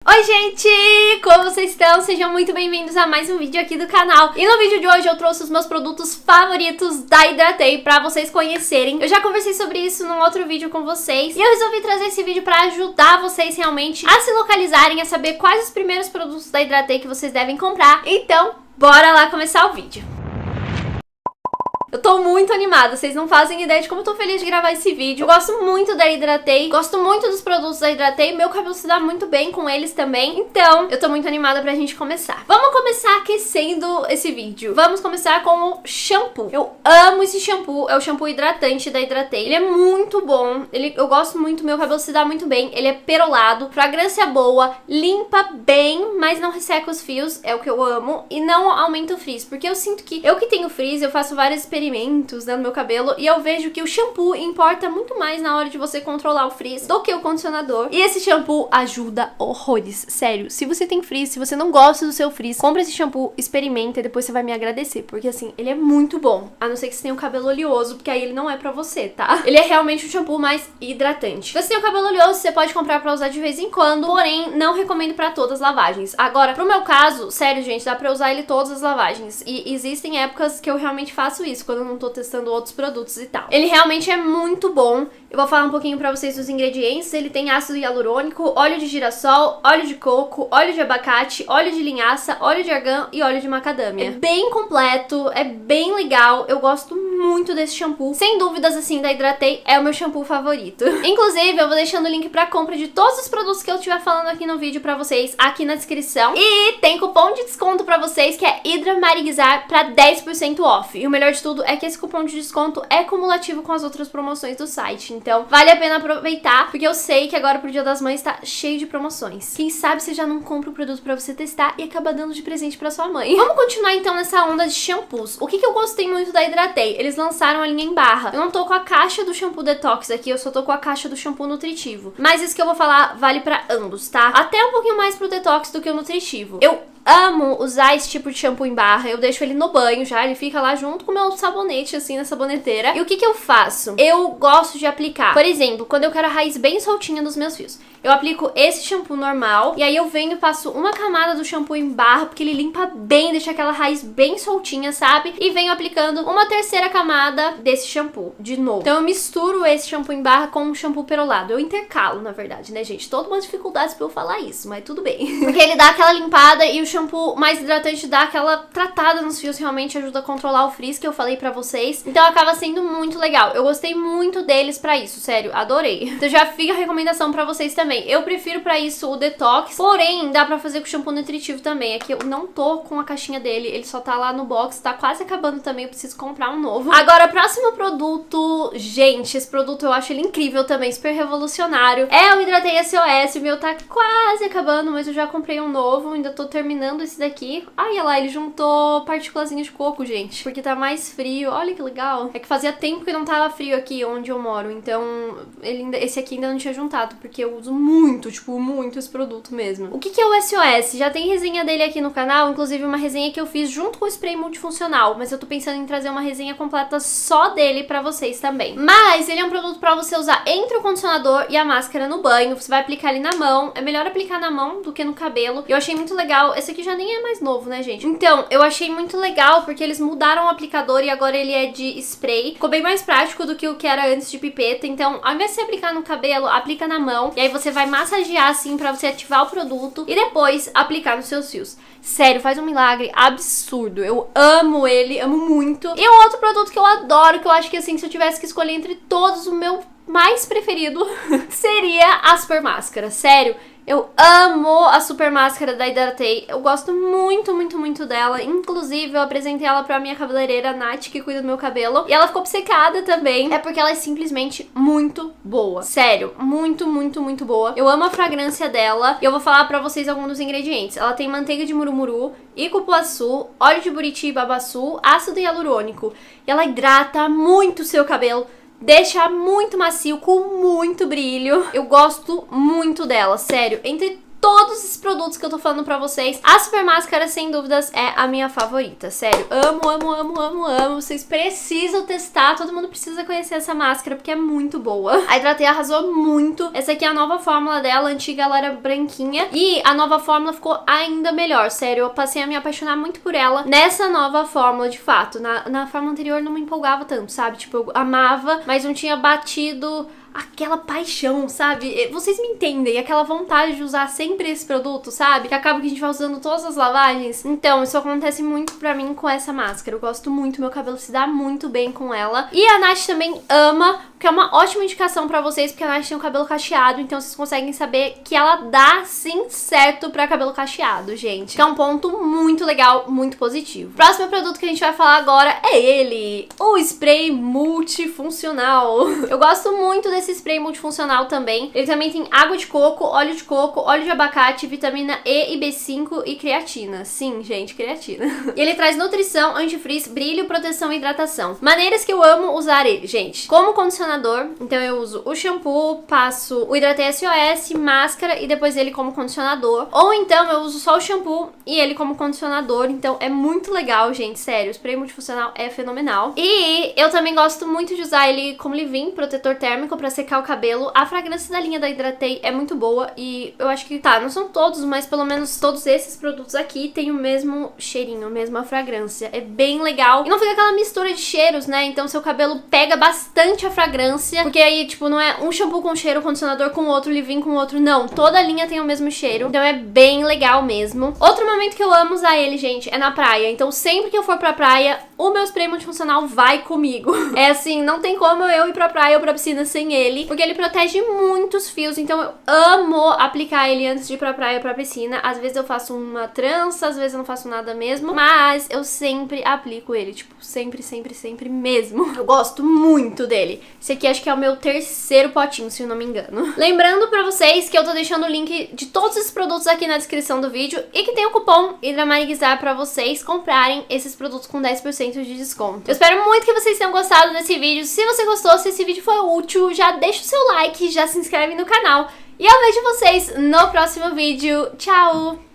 Oi gente, como vocês estão? Sejam muito bem-vindos a mais um vídeo aqui do canal. E no vídeo de hoje eu trouxe os meus produtos favoritos da Hidratei pra vocês conhecerem. Eu já conversei sobre isso num outro vídeo com vocês e eu resolvi trazer esse vídeo pra ajudar vocês realmente a se localizarem, a saber quais os primeiros produtos da Hidratei que vocês devem comprar. Então, bora lá começar o vídeo. Eu tô muito animada, vocês não fazem ideia de como eu tô feliz de gravar esse vídeo. Eu gosto muito da Hidratei, gosto muito dos produtos da Hidratei, meu cabelo se dá muito bem com eles também. Então, eu tô muito animada pra gente começar. Vamos começar aquecendo esse vídeo. Vamos começar com o shampoo. Eu amo esse shampoo, é o shampoo hidratante da Hidratei. Ele é muito bom, eu gosto muito, meu cabelo se dá muito bem. Ele é perolado, fragrância boa, limpa bem, mas não resseca os fios, é o que eu amo. E não aumenta o frizz, porque eu sinto que eu que tenho frizz, eu faço várias experimentos no meu cabelo e eu vejo que o shampoo importa muito mais na hora de você controlar o frizz do que o condicionador. E esse shampoo ajuda horrores, sério. Se você tem frizz, se você não gosta do seu frizz, compra esse shampoo, experimenta e depois você vai me agradecer, porque assim, ele é muito bom. A não ser que você tenha um cabelo oleoso, porque aí ele não é pra você, tá? Ele é realmente um shampoo mais hidratante. Se você tem um cabelo oleoso, você pode comprar pra usar de vez em quando, porém, não recomendo pra todas as lavagens. Agora, pro meu caso, sério, gente, dá pra usar ele todas as lavagens. E existem épocas que eu realmente faço isso, quando eu não tô testando outros produtos e tal. Ele realmente é muito bom. Eu vou falar um pouquinho pra vocês dos ingredientes. Ele tem ácido hialurônico, óleo de girassol, óleo de coco, óleo de abacate, óleo de linhaça, óleo de argan e óleo de macadâmia. É bem completo, é bem legal. Eu gosto muito desse shampoo. Sem dúvidas, assim, da Hidratei é o meu shampoo favorito. Inclusive, eu vou deixando o link pra compra de todos os produtos que eu estiver falando aqui no vídeo pra vocês aqui na descrição. E tem cupom de desconto pra vocês que é HidraMariguizar pra 10% off. E o melhor de tudo é que esse cupom de desconto é cumulativo com as outras promoções do site. Então, vale a pena aproveitar, porque eu sei que agora pro Dia das Mães tá cheio de promoções. Quem sabe você já não compra o produto pra você testar e acaba dando de presente pra sua mãe. Vamos continuar então nessa onda de shampoos. O que eu gostei muito da Hidratei? Eles lançaram a linha em barra. Eu não tô com a caixa do shampoo detox aqui, eu só tô com a caixa do shampoo nutritivo. Mas isso que eu vou falar vale pra ambos, tá? Até um pouquinho mais pro detox do que o nutritivo. Eu amo usar esse tipo de shampoo em barra. Eu deixo ele no banho já, ele fica lá junto com o meu sabonete, assim, na saboneteira. E o que eu faço? Eu gosto de aplicar, por exemplo, quando eu quero a raiz bem soltinha dos meus fios, eu aplico esse shampoo normal, e aí eu venho e passo uma camada do shampoo em barra, porque ele limpa bem, deixa aquela raiz bem soltinha, sabe? E venho aplicando uma terceira camada desse shampoo, de novo. Então eu misturo esse shampoo em barra com um shampoo perolado. Eu intercalo, na verdade, né, gente? Todas umas dificuldades pra eu falar isso, mas tudo bem. Porque ele dá aquela limpada e o shampoo mais hidratante dá aquela tratada nos fios, realmente ajuda a controlar o frizz que eu falei pra vocês. Então acaba sendo muito legal. Eu gostei muito deles pra isso, sério, adorei. Então já fica a recomendação pra vocês também. Eu prefiro pra isso o detox, porém dá pra fazer com shampoo nutritivo também. Aqui eu não tô com a caixinha dele, ele só tá lá no box, tá quase acabando também, eu preciso comprar um novo. Agora, próximo produto, gente, esse produto eu acho ele incrível também, super revolucionário. É o Hidratei SOS, o meu tá quase acabando, mas eu já comprei um novo, ainda tô terminando esse daqui. Ai, olha lá, ele juntou partículazinhas de coco, gente, porque tá mais frio. Olha que legal. É que fazia tempo que não tava frio aqui onde eu moro, então esse aqui ainda não tinha juntado, porque eu uso muito, tipo, muito esse produto mesmo. O que é o SOS? Já tem resenha dele aqui no canal, inclusive uma resenha que eu fiz junto com o spray multifuncional, mas eu tô pensando em trazer uma resenha completa só dele pra vocês também. Mas ele é um produto pra você usar entre o condicionador e a máscara no banho. Você vai aplicar ele na mão, é melhor aplicar na mão do que no cabelo. Eu achei muito legal, esse aqui já nem é mais novo, né, gente? Então, eu achei muito legal porque eles mudaram o aplicador e agora ele é de spray. Ficou bem mais prático do que o que era antes de pipeta. Então, ao invés de você aplicar no cabelo, aplica na mão. E aí você vai massagear assim pra você ativar o produto e depois aplicar nos seus fios. Sério, faz um milagre absurdo. Eu amo ele, amo muito. E um outro produto que eu adoro, que eu acho que assim, se eu tivesse que escolher entre todos, o meu mais preferido seria a Super Máscara. Sério, eu amo a Super Máscara da Hidratei. Eu gosto muito, muito, muito dela. Inclusive, eu apresentei ela pra minha cabeleireira, Nath, que cuida do meu cabelo. E ela ficou obcecada também. É porque ela é simplesmente muito boa. Sério, muito, muito, muito boa. Eu amo a fragrância dela. E eu vou falar pra vocês alguns dos ingredientes. Ela tem manteiga de murumuru, cupuaçu, óleo de buriti e babaçu, ácido hialurônico. E ela hidrata muito o seu cabelo. Deixa muito macio, com muito brilho. Eu gosto muito dela, sério. Entre todos esses produtos que eu tô falando pra vocês, a Super Máscara, sem dúvidas, é a minha favorita. Sério, amo, amo, amo, amo, amo. Vocês precisam testar, todo mundo precisa conhecer essa máscara, porque é muito boa. A Hidratei arrasou muito. Essa aqui é a nova fórmula dela, a antiga ela era branquinha, e a nova fórmula ficou ainda melhor. Sério, eu passei a me apaixonar muito por ela nessa nova fórmula, de fato. Na fórmula anterior não me empolgava tanto, sabe? Tipo, eu amava, mas não tinha batido aquela paixão, sabe? Vocês me entendem, aquela vontade de usar sempre esse produto, sabe? Que acaba que a gente vai usando todas as lavagens. Então, isso acontece muito pra mim com essa máscara. Eu gosto muito, meu cabelo se dá muito bem com ela. E a Nath também ama, que é uma ótima indicação pra vocês, porque a Nath tem o cabelo cacheado, então vocês conseguem saber que ela dá sim certo pra cabelo cacheado, gente. Que é um ponto muito legal, muito positivo. O próximo produto que a gente vai falar agora é ele, o spray multifuncional. Eu gosto muito desse spray multifuncional também. Ele também tem água de coco, óleo de abacate, vitamina E e B5 e creatina. Sim, gente, creatina. E ele traz nutrição, antifrizz, brilho, proteção e hidratação. Maneiras que eu amo usar ele, gente. Como condicionador, então eu uso o shampoo, passo o Hidratei SOS, máscara e depois ele como condicionador. Ou então eu uso só o shampoo e ele como condicionador. Então é muito legal, gente, sério. O spray multifuncional é fenomenal. E eu também gosto muito de usar ele como leave-in, protetor térmico pra secar o cabelo. A fragrância da linha da Hidratei é muito boa e eu acho que, tá, não são todos, mas pelo menos todos esses produtos aqui tem o mesmo cheirinho, a mesma fragrância. É bem legal. E não fica aquela mistura de cheiros, né? Então seu cabelo pega bastante a fragrância, porque aí, tipo, não é um shampoo com cheiro, condicionador com outro, leave-in com outro, não. Toda a linha tem o mesmo cheiro, então é bem legal mesmo. Outro momento que eu amo usar ele, gente, é na praia. Então sempre que eu for pra praia, o meu spray multifuncional vai comigo. É assim, não tem como eu ir pra praia ou pra piscina sem ele, porque ele protege muitos fios, então eu amo aplicar ele antes de ir pra praia ou pra piscina. Às vezes eu faço uma trança, às vezes eu não faço nada mesmo, mas eu sempre aplico ele, tipo, sempre, sempre, sempre mesmo. Eu gosto muito dele. Esse aqui acho que é o meu terceiro potinho, se eu não me engano. Lembrando pra vocês que eu tô deixando o link de todos esses produtos aqui na descrição do vídeo e que tem o cupom HIDRAMARIXAR pra vocês comprarem esses produtos com 10% de desconto. Eu espero muito que vocês tenham gostado desse vídeo. Se você gostou, se esse vídeo foi útil, já deixa o seu like, já se inscreve no canal. E eu vejo vocês no próximo vídeo. Tchau!